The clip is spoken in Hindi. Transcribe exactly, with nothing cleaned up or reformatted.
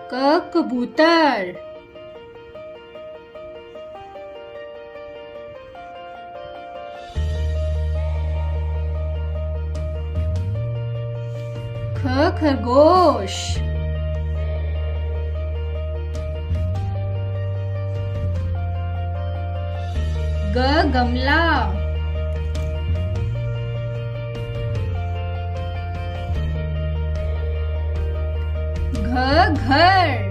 क कबूतर। ख खरगोश। ग गमला। घ घर।